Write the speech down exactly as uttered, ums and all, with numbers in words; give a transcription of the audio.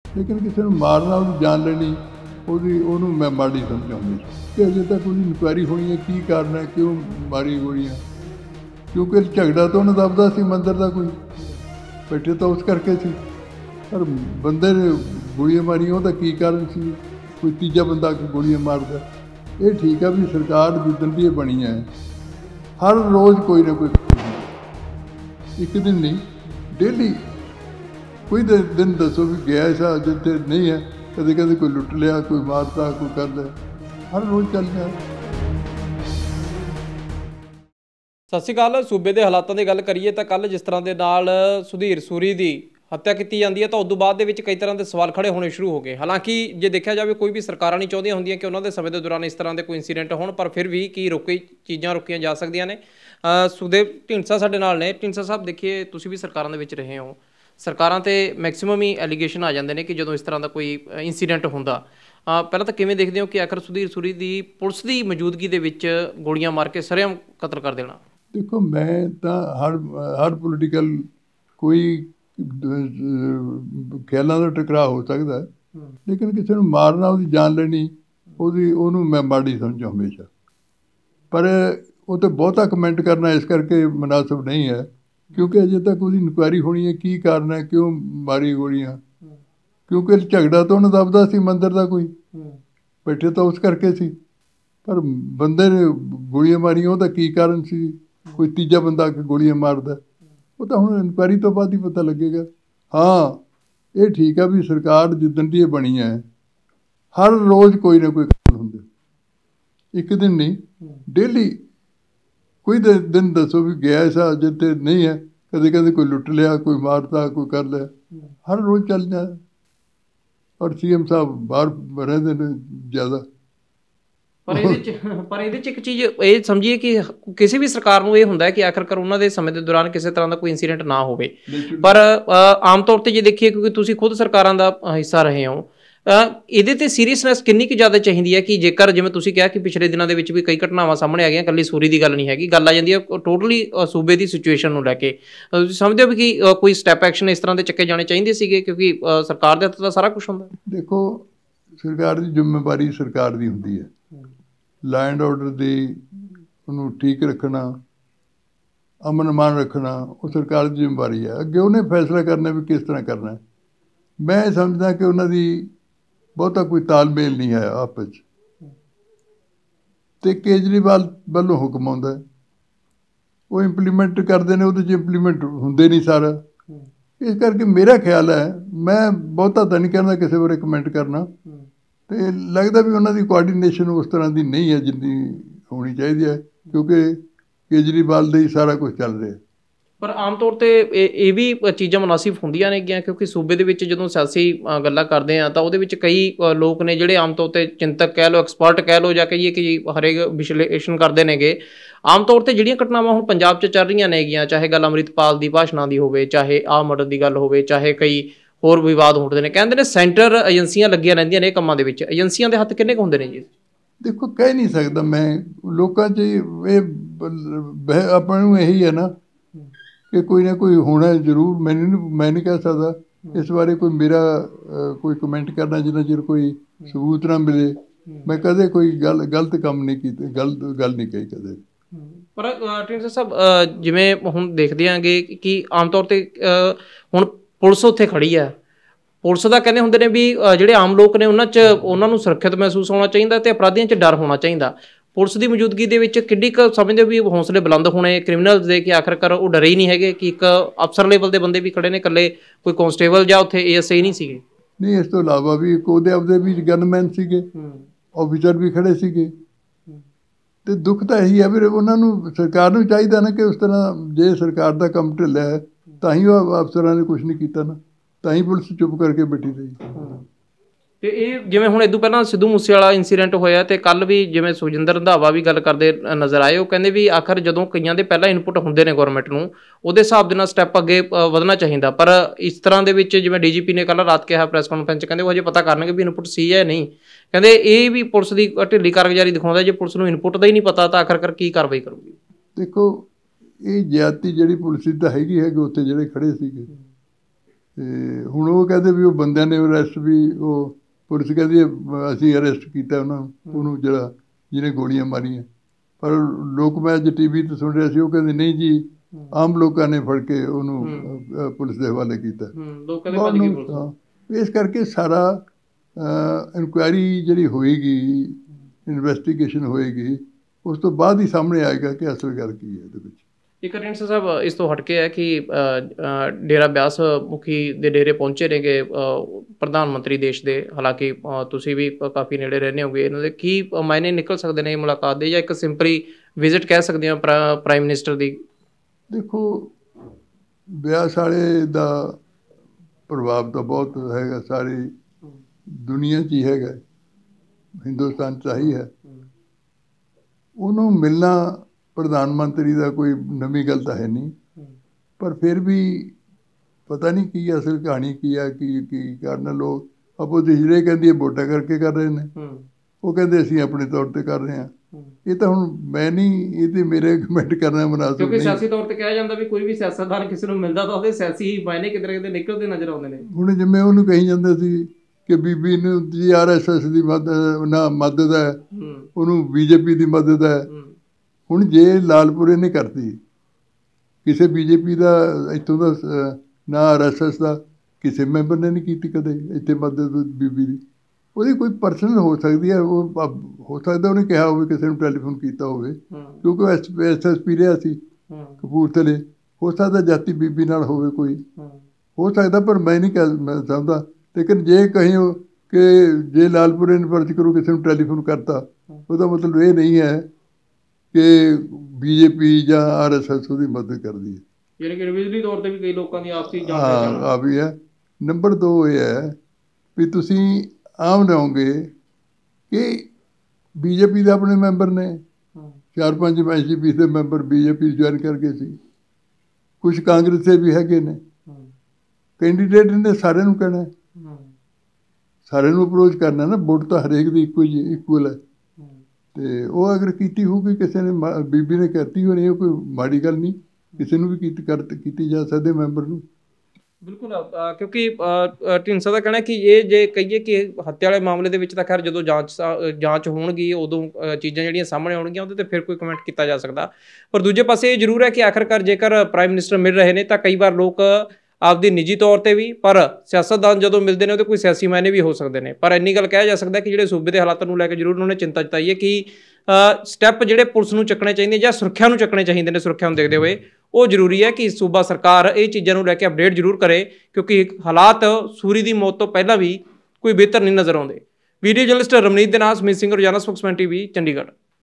लेकिन किसी ਨੂੰ ਮਾਰਨਾ ਉਹਦੀ ਜਾਨ ਲੈਣੀ ਉਹਦੀ ਉਹਨੂੰ ਮੈਂ ਮਾੜੀ ਸਮਝਾਉਂਦੀ ਕਿ ਅਜੇ ਤੱਕ ਉਹਦੀ ਇਨਕੁਆਇਰੀ ਹੋਣੀ ਹੈ ਕੀ ਕਾਰਨ ਹੈ ਕਿਉਂ ਮਾਰੀ ਗੋਲੀਆਂ ਕਿਉਂਕਿ ਝਗੜਾ ਤਾਂ ਉਹਨੂੰ ਦੱਬਦਾ ਸੀ ਮੰਦਰ ਦਾ ਕੋਈ ਬੈਠੇ ਤਾਂ ਉਸ ਕਰਕੇ ਸੀ ਪਰ ਬੰਦੇ ਨੇ ਗੋਲੀਆਂ ਮਾਰੀਆਂ ਉਹਦਾ ਕੀ ਕਾਰਨ ਸੀ ਕੋਈ ਤੀਜਾ ਬੰਦਾ ਗੋਲੀਆਂ ਮਾਰਦਾ ਇਹ ਠੀਕ ਆ ਵੀ ਸਰਕਾਰ ਜਿੱਦਣ ਦੀ ਇਹ ਬਣੀ ਹੈ ਹਰ ਰੋਜ਼ ਕੋਈ ਨਾ ਕੋਈ ਇੱਕ ਦਿਨ ਨਹੀਂ ਡੇਲੀ कोई दिन दसो भी गया ऐसा जिते नहीं है कदे कदे कोई लुट लिया कोई मारता कोई कर लिया हर रोज़ चलता है। सत श्री अकाल। सूबे के हालातों की गल करिए तो कल जिस तरह के नाल सुधीर सूरी की हत्या की जाती है तो उस बाद कई तरह के सवाल खड़े होने शुरू हो गए। हालांकि जे देखा जाए कोई भी सरकार नहीं चाहती होंगे कि उन्होंने समय के दौरान इस तरह के कोई इंसीडेंट हो पर फिर भी की रोकी चीज़ां रोकिया जा सकदियां ने। सुखदेव ढींडसा साडे नाल ने। ढींडसा साहब देखिए तुसीं भी सरकारां दे विच रहे हो सरकारां ते मैक्सिमम ही एलीगेशन आ जाते हैं कि जो इस तरह का कोई इंसीडेंट होंदा पहला तो किवें देखते हो कि आखिर सुधीर सूरी की पुलिस की मौजूदगी दे विच गोलियां मार के सरेआम कतल कर देना। देखो मैं तो हर हर पोलिटिकल कोई ख्यालों का टकराव हो सकता है लेकिन किसी ਨੂੰ मारना ਉਹਦੀ जान ਲੈਣੀ ਉਹਦੀ ਉਹਨੂੰ मैं माड़ी समझा हमेशा पर वो तो बहुता कमेंट करना इस करके मुनासिब नहीं है क्योंकि अजे तक उसकी इनकुआयरी होनी है की कारण है क्यों मारी गोलियां क्योंकि झगड़ा तो उन्हें दबदा सी मंदिर का कोई बैठे तो उस करके सी पर बंदे ने गोलियां मारियां ਉਹਦਾ की कारण सी कोई तीजा बंदा आके गोलियां मारदा वो तो हुण इनकुआयरी तो बाद ही पता लगेगा। हाँ ये ठीक है भी सरकार जिद्दन दी बनी है हर रोज़ कोई ना कोई काम हुंदे एक दिन नहीं डेली कोई दिन दसो भी गया ऐसा जिते नहीं है कदे कदे कोई लुट लिया कोई मारता कोई कर लिया हर रोज़ चल जाए और सी एम साहब बाहर रहते हैं ज़्यादा। पर ये पर ये एक चीज़ ये समझिए कि किसी भी सरकार को यह होंदा है कि आखिरकार उन्होंने समय के दौरान किसी तरह का कोई इंसीडेंट ना हो पर आम तौर पर जे देखिए क्योंकि तुसीं खुद सरकारां दा हिस्सा रहे हो ਇਹਦੇ ਤੇ ਸੀਰੀਅਸਨੈਸ ਕਿੰਨੀ ਕੁ ਜ਼ਿਆਦਾ ਚਾਹੀਦੀ ਹੈ कि ਜੇਕਰ ਜਿਵੇਂ ਤੁਸੀਂ ਕਿਹਾ ਕਿ ਪਿਛਲੇ ਦਿਨਾਂ ਦੇ ਵਿੱਚ ਵੀ ਕਈ ਘਟਨਾਵਾਂ ਸਾਹਮਣੇ ਆ ਗਈਆਂ ਇਕੱਲੀ ਸੂਰੀ ਦੀ ਗੱਲ ਨਹੀਂ ਹੈਗੀ ਗੱਲ ਆ ਜਾਂਦੀ ਹੈ ਟੋਟਲੀ ਸੂਬੇ ਦੀ ਸਿਚੁਏਸ਼ਨ ਨੂੰ ਲੈ ਕੇ ਤੁਸੀਂ ਸਮਝਦੇ ਹੋ ਕਿ ਕੋਈ ਸਟੈਪ ਐਕਸ਼ਨ ਇਸ ਤਰ੍ਹਾਂ ਦੇ ਚੱਕੇ ਜਾਣੇ ਚਾਹੀਦੇ ਸੀਗੇ ਕਿਉਂਕਿ ਸਰਕਾਰ ਦੇ ਹੱਥ ਤਾਂ ਸਾਰਾ ਕੁਝ ਹੁੰਦਾ। ਦੇਖੋ ਸਰਕਾਰ ਦੀ ਜ਼ਿੰਮੇਵਾਰੀ ਸਰਕਾਰ ਦੀ ਹੁੰਦੀ ਹੈ ਲੈਂਡ ਆਰਡਰ ਦੀ ਉਹਨੂੰ ਠੀਕ ਰੱਖਣਾ ਅਮਨ ਅਮਾਨ ਰੱਖਣਾ ਉਹ ਸਰਕਾਰ ਦੀ ਜ਼ਿੰਮੇਵਾਰੀ ਹੈ ਅੱਗੇ ਉਹਨੇ ਫੈਸਲਾ ਕਰਨਾ ਵੀ ਕਿਸ ਤਰ੍ਹਾਂ ਕਰਨਾ। ਮੈਂ ਸਮਝਦਾ ਕਿ ਉਹਨਾਂ ਦੀ ਬਹੁਤਾ ਕੋਈ ਤਾਲਮੇਲ ਨਹੀਂ ਹੈ ਆਪਸ 'ਚ ਅਤੇ ਕੇਜਰੀਵਾਲ ਵੱਲੋਂ ਹੁਕਮ ਆਉਂਦਾ ਉਹ ਇੰਪਲੀਮੈਂਟ ਕਰਦੇ ਨੇ ਉਹਦੇ 'ਚ ਇੰਪਲੀਮੈਂਟ ਹੁੰਦੇ ਨਹੀਂ ਸਾਰਾ ਇਸ ਕਰਕੇ ਮੇਰਾ ਖਿਆਲ ਹੈ ਮੈਂ ਬਹੁਤਾ ਤਾਂ ਨਹੀਂ ਕਹਿੰਦਾ ਕਿਸੇ ਬਾਰੇ ਕਮੈਂਟ ਕਰਨਾ ਅਤੇ ਲੱਗਦਾ ਵੀ ਉਹਨਾਂ ਦੀ ਕੋਆਰਡੀਨੇਸ਼ਨ ਉਸ ਤਰ੍ਹਾਂ ਦੀ ਨਹੀਂ ਹੈ ਜਿੰਨੀ ਹੋਣੀ ਚਾਹੀਦੀ ਹੈ ਕਿਉਂਕਿ ਕੇਜਰੀਵਾਲ ਦਾ ਹੀ ਸਾਰਾ ਕੁਝ ਚੱਲ ਰਿਹਾ। पर आम तौर पर ये भी चीज़ां मुनासिब होंदियां ने क्योंकि सूबे दे विच जदों सियासी गल्लां करदे हां तां उहदे विच कई लोग ने जिहड़े आम तौर पर चिंतक कह लो एक्सपर्ट कह लो जां कहिए कि हरेक विश्लेषण करते नेगे आम तौर पर जिहड़ियां घटनावां हुण पंजाब च चल रहीआं नेगीआं चाहे गल अमृतपाल दी भाषणां दी होवे चाहे आ मर्डर दी गल होवे चाहे कई होर विवाद होंदे ने कहंदे ने सेंटर एजेंसियां लगियां रहिंदियां ने कामां दे विच एजेंसियां दे हत्थ किन्ने क हुंदे ने जी। देखो कह नहीं सकदा मैं लोकां 'च ये अपने नूं यही है ना कि कोई ना कोई होना जरूर मैंने मैं नहीं कह सकता इस बारे कोई मेरा कोई कमेंट करना जिन्ना चिर कोई सबूत ना मिले मैं कदे कोई गल गलत काम नहीं की गलत गल नहीं कही कदे। पर ढींडसा साहब जिवें हुण देखदे आंगे कि आम तौर ते हुण पुलिस उत्थे खड़ी है पुलिस दा कहंदे हुंदे ने भी जिहड़े आम लोग ने उन्हां च उन्हां नूं सुरੱਖਿਅਤ महसूस होना चाहिए ते अपराधियों च डर होना चाहिए। पुलिस की मौजूदगी दे विच किड्डी क समझदे भी हौसले बुलंद होने क्रिमिनल्स दे कि आखिरकार वो डरे ही नहीं है कि एक अफसर लेवल के बंदे भी खड़े ने कल्ले कोई कॉन्स्टेबल जां उत्थे ए एस आई नहीं सीगे नहीं इस तो इलावा भी एक ਉਹਦੇ ਆਪਦੇ ਵੀ ਗਨਮੈਨ ਸੀਗੇ ਆਫੀਸਰ ਵੀ ਖੜੇ ਸੀਗੇ ਤੇ ਦੁੱਖ ਤਾਂ ਇਹੀ ਹੈ ਵੀ ਉਹਨਾਂ ਨੂੰ ਸਰਕਾਰ ਨੂੰ ਚਾਹੀਦਾ ਨਾ ਕਿ ਉਸ ਤਰ੍ਹਾਂ ਜੇ ਸਰਕਾਰ ਦਾ ਕੰਮ ਢਿੱਲਾ ਹੈ ਤਾਂ ਹੀ ਉਹ ਅਫਸਰਾਂ ਨੇ ਕੁਛ ਨਹੀਂ ਕੀਤਾ ਨਾ ਤਾਂ ਹੀ ਪੁਲਿਸ ਚੁੱਪ ਕਰਕੇ ਬੈਠੀ ਰਹੀ। ਤੇ ਇਹ ਜਿਵੇਂ ਹੁਣ ਇਦੋਂ ਪਹਿਲਾਂ ਸਿੱਧੂ ਮੂਸੇਵਾਲਾ ਇੰਸੀਡੈਂਟ ਹੋਇਆ ਤੇ ਕੱਲ ਵੀ ਜਿਵੇਂ ਸੁਖਜਿੰਦਰ ਰੰਧਾਵਾ ਵੀ ਗੱਲ ਕਰਦੇ ਨਜ਼ਰ ਆਏ ਉਹ ਕਹਿੰਦੇ ਵੀ ਆਖਰ ਜਦੋਂ ਕਈਆਂ ਦੇ ਪਹਿਲਾਂ ਇਨਪੁਟ ਹੁੰਦੇ ਨੇ ਗੌਰਮੈਂਟ ਨੂੰ ਉਹਦੇ ਹਿਸਾਬ ਦੇ ਨਾਲ ਸਟੈਪ ਅੱਗੇ ਵਧਣਾ ਚਾਹੀਦਾ ਪਰ ਇਸ ਤਰ੍ਹਾਂ ਦੇ ਵਿੱਚ ਜਿਵੇਂ ਡੀ ਜੀ ਪੀ ਨੇ ਕੱਲ੍ਹ ਰਾਤ ਕਿਹਾ ਪ੍ਰੈਸ ਕਾਨਫਰੰਸ 'ਚ ਕਹਿੰਦੇ ਉਹ ਹਜੇ ਪਤਾ ਕਰਨਗੇ ਵੀ ਇਨਪੁਟ ਸੀ ਜਾਂ ਨਹੀਂ ਕਹਿੰਦੇ ਇਹ ਵੀ ਪੁਲਿਸ ਦੀ ਢਿੱਲੀ ਕਾਰਗੁਜ਼ਾਰੀ ਦਿਖਾਉਂਦਾ ਜੇ ਪੁਲਿਸ ਨੂੰ ਇਨਪੁਟ ਦਾ ਹੀ ਨਹੀਂ ਪਤਾ ਤਾਂ ਆਖਰਕਾਰ ਕੀ ਕਾਰਵਾਈ ਕਰੂਗੀ। ਦੇਖੋ ਇਹ ਜ਼ਿਆਦਤੀ ਜਿਹੜੀ ਪੁਲਿਸ ਦੀ ਤਾਂ ਹੈਗੀ ਹੈਗੀ ਉੱਥੇ ਜਿਹੜੇ ਖੜੇ ਸੀਗੇ ਤੇ ਹੁਣ ਉਹ ਕਹਿੰਦੇ ਵੀ ਉਹ ਬੰਦਿਆਂ ਨੇ ਅਰੈਸਟ ਵੀ, ਉਹ ਪੁਲਿਸ ਕਹਿੰਦੀ ਅਸੀਂ ਅਰੈਸਟ ਕੀਤਾ ਉਹਨਾਂ ਨੂੰ, ਉਹਨੂੰ ਜਿਹੜਾ ਜਿਹਨੇ ਗੋਲੀਆਂ ਮਾਰੀਆਂ। ਪਰ ਲੋਕ ਮੈਂ ਅੱਜ ਟੀ ਵੀ 'ਤੇ ਸੁਣ ਰਿਹਾ ਸੀ, ਉਹ ਕਹਿੰਦੇ ਨਹੀਂ ਜੀ ਆਮ ਲੋਕਾਂ ਨੇ ਫੜ ਕੇ ਉਹਨੂੰ ਪੁਲਿਸ ਦੇ ਹਵਾਲੇ ਕੀਤਾ। ਇਸ ਕਰਕੇ ਸਾਰਾ ਇਨਕੁਆਇਰੀ ਜਿਹੜੀ ਹੋਏਗੀ, ਇਨਵੈਸਟੀਗੇਸ਼ਨ ਹੋਏਗੀ, ਉਸ ਤੋਂ ਬਾਅਦ ਹੀ ਸਾਹਮਣੇ ਆਏਗਾ ਕਿ ਅਸਲ ਗੱਲ ਕੀ ਹੈ ਇਹਦੇ ਵਿੱਚ। ਇੱਕ ਢੀਂਡਸਾ ਸਾਹਿਬ ਇਸ ਤੋਂ ਹਟ ਕੇ ਹੈ ਕਿ ਡੇਰਾ ਬਿਆਸ ਮੁਖੀ ਦੇ ਡੇਰੇ ਪਹੁੰਚੇ ਨੇਗੇ ਪ੍ਰਧਾਨ ਮੰਤਰੀ ਦੇਸ਼ ਦੇ, ਹਾਲਾਂਕਿ ਤੁਸੀਂ ਵੀ ਕਾਫੀ ਨੇੜੇ ਰਹਿੰਦੇ ਹੋਗੇ, ਇਹਨਾਂ ਦੇ ਕੀ ਮਾਇਨੇ ਨਿਕਲ ਸਕਦੇ ਨੇ ਮੁਲਾਕਾਤ ਦੇ, ਜਾਂ ਇੱਕ ਸਿੰਪਲੀ ਵਿਜ਼ਿਟ ਕਹਿ ਸਕਦੇ ਹਾਂ ਪ੍ਰਾਈਮ ਮਿਨਿਸਟਰ ਦੀ? ਦੇਖੋ, ਬਿਆਸ ਵਾਲੇ ਦਾ ਪ੍ਰਭਾਵ ਤਾਂ ਬਹੁਤ ਹੈਗਾ, ਸਾਰੀ ਦੁਨੀਆ 'ਚ ਹੀ ਹੈਗਾ, ਹਿੰਦੁਸਤਾਨ 'ਚ ਹੀ ਹੈ। ਉਹਨੂੰ ਮਿਲਣਾ ਪ੍ਰਧਾਨ ਮੰਤਰੀ ਦਾ ਕੋਈ ਨਵੀਂ ਗੱਲ ਤਾਂ ਹੈ ਨਹੀਂ, ਪਰ ਫਿਰ ਵੀ ਪਤਾ ਨਹੀਂ ਕੀ ਅਸਲ ਕਹਾਣੀ ਕੀ ਆ, ਕੀ ਕੀ ਕਾਰਨ। ਲੋਕ ਆਪੋਜੀਸ਼ਨ ਇਹ ਕਹਿੰਦੀ ਹੈ ਵੋਟਾਂ ਕਰਕੇ ਕਰ ਰਹੇ ਨੇ, ਉਹ ਕਹਿੰਦੇ ਅਸੀਂ ਆਪਣੇ ਤੌਰ 'ਤੇ ਕਰ ਰਹੇ ਹਾਂ। ਇਹ ਤਾਂ ਹੁਣ ਮੈਂ ਨਹੀਂ, ਇਹ ਤੇ ਮੇਰੇ ਕਮੈਂਟ ਕਰਨਾ ਮੁਨਾਸਿਬ ਨਹੀਂ, ਕਿਉਂਕਿ ਸਿਆਸੀ ਤੌਰ 'ਤੇ ਕਿਹਾ ਜਾਂਦਾ ਵੀ ਕੋਈ ਵੀ ਸਿਆਸਤਦਾਨ ਕਿਸੇ ਨੂੰ ਮਿਲਦਾ ਤਾਂ ਉਹਦੇ ਸਿਆਸੀ ਹੀ ਮਾਇਨੇ ਕਿਤੇ ਨਾ ਕਿਤੇ ਨਿਕਲਦੇ ਨਜ਼ਰ ਆਉਂਦੇ ਨੇ। ਹੁਣ ਜਿਵੇਂ ਉਹਨੂੰ ਕਹੀ ਜਾਂਦੇ ਸੀ ਕਿ ਬੀਬੀ ਨੂੰ ਜੀ ਆਰ ਐਸ ਐਸ ਦੀ ਮਦਦ ਨਾ ਮਦਦ ਹੈ, ਉਹਨੂੰ ਬੀਜੇਪੀ ਦੀ ਮਦਦ ਹੈ। ਹੁਣ ਜੇ ਲਾਲਪੁਰੇ ਨੇ ਕਰਤੀ, ਕਿਸੇ ਬੀਜੇਪੀ ਦਾ ਇੱਥੋਂ ਦਾ ਨਾ ਆਰ ਐਸ ਐਸ ਦਾ ਕਿਸੇ ਮੈਂਬਰ ਨੇ ਨਹੀਂ ਕੀਤੀ ਕਦੇ ਇੱਥੇ ਮਦਦ ਬੀਬੀ ਦੀ। ਉਹਦੀ ਕੋਈ ਪਰਸਨਲ ਹੋ ਸਕਦੀ ਹੈ, ਉਹ ਹੋ ਸਕਦਾ ਉਹਨੇ ਕਿਹਾ ਹੋਵੇ, ਕਿਸੇ ਨੂੰ ਟੈਲੀਫੋਨ ਕੀਤਾ ਹੋਵੇ, ਕਿਉਂਕਿ ਉਹ ਐਸ ਐਸ ਐਸ ਪੀ ਰਿਹਾ ਸੀ ਕਪੂਰਥਲੇ। ਹੋ ਸਕਦਾ ਜਾਤੀ ਬੀਬੀ ਨਾਲ ਹੋਵੇ, ਕੋਈ ਹੋ ਸਕਦਾ, ਪਰ ਮੈਂ ਨਹੀਂ ਕਹਿ ਮੈਂ ਸਮਝਦਾ। ਲੇਕਿਨ ਜੇ ਕਹੀ ਕਿ ਜੇ ਲਾਲਪੁਰੇ ਨੇ ਪਰਚ ਕਰੋ ਕਿਸੇ ਨੂੰ ਟੈਲੀਫੋਨ ਕਰਤਾ, ਉਹਦਾ ਮਤਲਬ ਇਹ ਨਹੀਂ ਹੈ ਕਿ ਬੀਜੇਪੀ ਜਾਂ ਆਰ ਐਸ ਐਸ ਉਹਦੀ ਮਦਦ ਕਰਦੀ ਹੈ। ਯਾਨੀ ਕਿ ਬਿਜਲੀ ਤੌਰ 'ਤੇ ਵੀ ਕਈ ਲੋਕਾਂ ਦੀ ਆਪਸੀ ਜਾਣ ਹਾਂ ਆ ਵੀ ਹੈ। ਨੰਬਰ ਦੋ ਇਹ ਹੈ ਵੀ ਤੁਸੀਂ ਆਮ ਲਿਆਓਗੇ ਕਿ ਬੀਜੇਪੀ ਦੇ ਆਪਣੇ ਮੈਂਬਰ ਨੇ, ਚਾਰ ਪੰਜ ਐਸ ਜੀ ਪੀ ਦੇ ਮੈਂਬਰ ਬੀਜੇਪੀ ਜੁਆਇਨ ਕਰ ਗਏ ਸੀ, ਕੁਛ ਕਾਂਗਰਸ ਦੇ ਵੀ ਹੈਗੇ ਨੇ। ਕੈਂਡੀਡੇਟ ਨੇ ਸਾਰਿਆਂ ਨੂੰ ਕਹਿਣਾ, ਸਾਰਿਆਂ ਨੂੰ ਅਪਰੋਚ ਕਰਨਾ ਨਾ, ਵੋਟ ਤਾਂ ਹਰੇਕ ਦੀ ਇੱਕੋ ਜਿਹੀ ਇਕੁਅਲ ਹੈ। ਅਤੇ ਉਹ ਅਗਰ ਕੀਤੀ ਹੋਊਗੀ ਕਿਸੇ ਨੇ, ਬੀਬੀ ਨੇ ਕਰਤੀ ਹੋਣੀ, ਉਹ ਕੋਈ ਮਾੜੀ ਗੱਲ ਨਹੀਂ, ਕਿਸੇ ਨੂੰ ਵੀ ਕੀਤੀ ਕਰ ਕੀਤੀ ਜਾ ਸਕਦੀ ਮੈਂਬਰ ਨੂੰ। ਬਿਲਕੁਲ, ਕਿਉਂਕਿ ਢੀਂਡਸਾ ਦਾ ਕਹਿਣਾ ਕਿ ਇਹ ਜੇ ਕਹੀਏ ਕਿ ਹੱਤਿਆ ਵਾਲੇ ਮਾਮਲੇ ਦੇ ਵਿੱਚ ਤਾਂ ਖੈਰ ਜਦੋਂ ਜਾਂਚ ਜਾਂਚ ਹੋਣਗੀ ਉਦੋਂ ਚੀਜ਼ਾਂ ਜਿਹੜੀਆਂ ਸਾਹਮਣੇ ਆਉਣਗੀਆਂ, ਉਹਦੇ 'ਤੇ ਫਿਰ ਕੋਈ ਕਮੈਂਟ ਕੀਤਾ ਜਾ ਸਕਦਾ। ਪਰ ਦੂਜੇ ਪਾਸੇ ਇਹ ਜ਼ਰੂਰ ਹੈ ਕਿ ਆਖਰਕਾਰ ਜੇਕਰ ਪ੍ਰਾਈਮ ਮਿਨਿਸਟਰ ਮਿਲ ਰਹੇ ਨੇ ਤਾਂ ਕਈ ਵਾਰ ਲੋਕ ਆਪਦੀ ਨਿੱਜੀ ਤੌਰ 'ਤੇ ਵੀ, ਪਰ ਸਿਆਸਤਦਾਨ ਜਦੋਂ ਮਿਲਦੇ ਨੇ ਉਹਦੇ ਕੋਈ ਸਿਆਸੀ ਮਾਇਨੇ ਵੀ ਹੋ ਸਕਦੇ ਨੇ। ਪਰ ਇੰਨੀ ਗੱਲ ਕਿਹਾ ਜਾ ਸਕਦਾ ਕਿ ਜਿਹੜੇ ਸੂਬੇ ਦੇ ਹਾਲਾਤਾਂ ਨੂੰ ਲੈ ਕੇ ਜ਼ਰੂਰ ਉਹਨਾਂ ਨੇ ਚਿੰਤਾ ਜਤਾਈ ਹੈ ਕਿ ਸਟੈਪ ਜਿਹੜੇ ਪੁਲਿਸ ਨੂੰ ਚੱਕਣੇ ਚਾਹੀਦੇ ਜਾਂ ਸੁਰੱਖਿਆ ਨੂੰ ਚੱਕਣੇ ਚਾਹੀਦੇ ਨੇ, ਸੁਰੱਖਿਆ ਨੂੰ ਦੇਖਦੇ ਹੋਏ ਉਹ ਜ਼ਰੂਰੀ ਹੈ ਕਿ ਸੂਬਾ ਸਰਕਾਰ ਇਹ ਚੀਜ਼ਾਂ ਨੂੰ ਲੈ ਕੇ ਅਪਡੇਟ ਜ਼ਰੂਰ ਕਰੇ, ਕਿਉਂਕਿ ਹਾਲਾਤ ਸੂਰੀ ਦੀ ਮੌਤ ਤੋਂ ਪਹਿਲਾਂ ਵੀ ਕੋਈ ਬਿਹਤਰ ਨਹੀਂ ਨਜ਼ਰ ਆਉਂਦੇ। ਵੀਡੀਓ ਜਰਨਲਿਸਟ ਰਮਨੀਤ ਦੇ ਨਾਲ ਸਮੀਤ ਸਿੰਘ, ਰੋਜ਼ਾਨਾ ਸਪੋਕਸਮੈਨ ਟੀਵੀ, ਚੰਡੀਗੜ੍ਹ।